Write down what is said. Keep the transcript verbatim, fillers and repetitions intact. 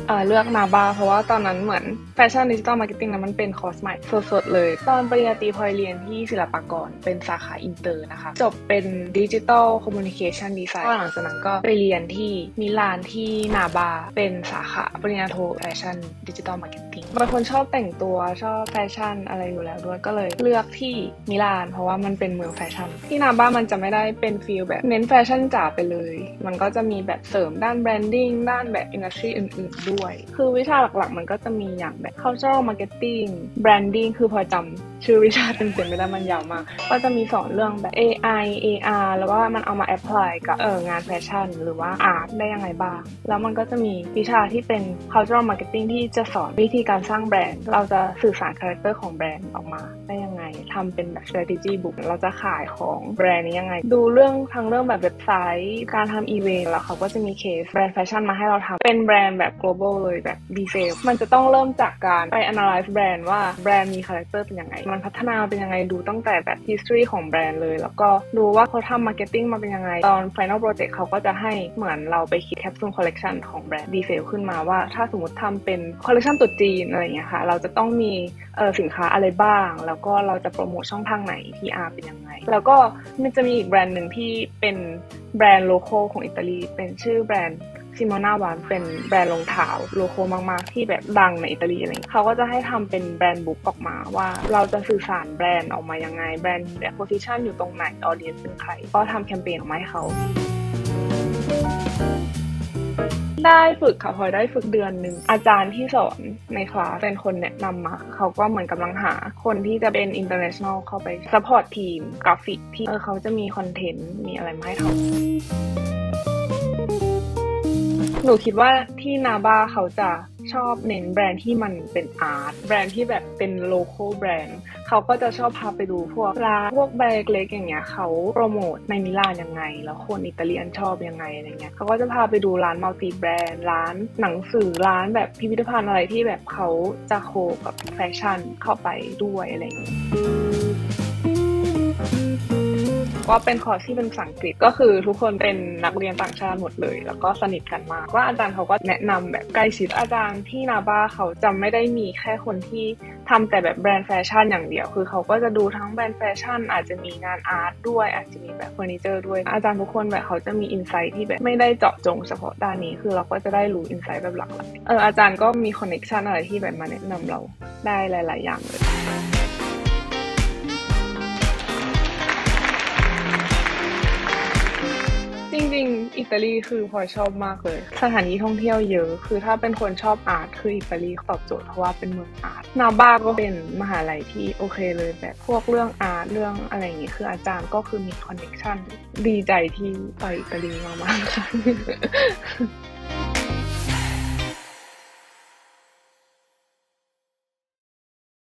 เอ่อเลือกนาบาเพราะว่าตอนนั้นเหมือนแฟชั่นดิจิตอลมาร์เก็ตติ้งนั้นมันเป็นคอร์สใหม่สดๆเลยตอนปริญญาตรีพลอยเรียนที่ศิลปากรเป็นสาขาอินเตอร์นะคะจบเป็นดิจิตอลคอมมูนิเคชันดีไซน์หลังจากนั้นก็ไปเรียนที่มิลานที่นาบาเป็นสาขาปริญญาโทแฟชั่นดิจิตอลมาร์เก็ตติ้งบางคนชอบแต่งตัวชอบแฟชั่นอะไรอยู่แล้วด้วยก็เลยเลือกที่มิลานเพราะว่ามันเป็นเมืองแฟชั่นที่นาบามันจะไม่ได้เป็นฟีลแบบเน้นแฟชั่นจ๋าไปเลยมันก็จะมีแบบเสริมด้านแบรนดิ้งด้านแบบอินดัสทรีอื่นๆด้วยคือวิชาหลักๆมันก็จะมีอย่างแบบ cultural marketing branding คือพอจำชื่อวิชาเต็มๆไม่ได้มันยาวมากก็จะมีสอนเรื่องแบบ เอ ไอ เอ อาร์ แล้วว่ามันเอามา apply กับเอองานแฟชั่นหรือว่าอาร์ตได้ยังไงบ้างแล้วมันก็จะมีวิชาที่เป็น cultural marketing ที่จะสอนวิธีการสร้างแบรนด์เราจะสื่อสารคาแรคเตอร์ของแบรนด์ออกมาได้ยังไงทำเป็นแบบ strategy book เราจะขายของแบรนด์นี้ยังไงดูเรื่องทั้งเรื่องแบบเว็บไซต์การทำอีเวนต์แล้วเขาก็จะมีเคสแบรนด์แฟชั่นมาให้เราทำเป็นแบรนด์แบบ global เลยแบบ ดี เซล มันจะต้องเริ่มจากการไป analyze แบรนด์ว่าแบรนด์มีคาแรคเตอร์เป็นยังไงมันพัฒนาเป็นยังไงดูตั้งแต่แบบ history ของแบรนด์เลยแล้วก็ดูว่าเขาทำ marketing มาเป็นยังไงตอน final project เขาก็จะให้เหมือนเราไปคิด capsule collection ของแบรนด์ ดี เซล ขึ้นมาว่าถ้าสมมติทำเป็น collection ตุ๊จีนอะไรอย่างเงี้ยค่ะเราจะต้องมีเอ่อสินค้าอะไรบ้างแล้วก็เราจะโปรโมทช่องทางไหน พี อาร์ เป็นยังไงแล้วก็มันจะมีอีกแบรนด์หนึ่งที่เป็นแบรนด์โลคอลของอิตาลีเป็นชื่อแบรนด์ซิโมนา วานเป็นแบรนด์รองเท้าโลโก้มากๆที่แบบดังในอิตาลีอะไรเขาก็จะให้ทำเป็นแบรนด์บุ๊กออกมาว่าเราจะสื่อสารแบรนด์ออกมายังไงแบรนด์แบบโพซิชันอยู่ตรงไหนออเดียนซ์เป็นใครก็ทำแคมเปญออกมาให้เขาได้ฝึกค่ะพอได้ฝึกเดือนหนึ่งอาจารย์ที่สอนในคลาสเป็นคนแนะนำมาเขาก็เหมือนกำลังหาคนที่จะเป็น international เข้าไปซัพพอร์ตทีมกราฟิกที่เออเขาจะมีคอนเทนต์มีอะไรมาให้ทำหนูคิดว่าที่นาบาเขาจะชอบเน้นแบรนด์ที่มันเป็นอาร์ตแบรนด์ที่แบบเป็นโลคอลแบรนด์เขาก็จะชอบพาไปดูพวกร้านพวกแบรนด์เล็กอย่างเงี้ยเขาโปรโมทในมิลานยังไงแล้วคนอิตาเลียนชอบยังไงอะไรเงี้ยเขาก็จะพาไปดูร้านมัลติแบรนด์ร้านหนังสือร้านแบบพิพิธภัณฑ์อะไรที่แบบเขาจะโคกับแฟชั่นเข้าไปด้วยอะไรอย่างเงี้ยว่าเป็นคอร์สที่เป็นภาษาอังกฤษก็คือทุกคนเป็นนักเรียนต่างชาติหมดเลยแล้วก็สนิทกันมากว่าอาจารย์เขาก็แนะนำแบบใกล้ชิดอาจารย์ที่นาบาเขาจะไม่ได้มีแค่คนที่ทำแต่แบบแบรนด์แฟชั่นอย่างเดียวคือเขาก็จะดูทั้งแบรนด์แฟชั่นอาจจะมีงานอาร์ตด้วยอาจจะมีแบบเฟอร์นิเจอร์ด้วยอาจารย์ทุกคนแบบเขาจะมีอินไซต์ที่แบบไม่ได้เจาะจงเฉพาะด้านนี้คือเราก็จะได้รู้อินไซต์แบบหลากหลายเอออาจารย์ก็มีคอนเนคชั่นอะไรที่แบบมาแนะนำเราได้หลายๆอย่างเลยจริงๆอิตาลีคือพลอยชอบมากเลยสถานที่ท่องเที่ยวเยอะคือถ้าเป็นคนชอบอาร์ตคืออิตาลีตอบโจทย์เพราะว่าเป็นเมืองอาร์ตนาบาก็เป็นมหาลัยที่โอเคเลยแบบพวกเรื่องอาร์ตเรื่องอะไรอย่างงี้คืออาจารย์ก็คือมีคอนเนคชั่นดีใจที่ไปอิตาลีมากๆค่ะ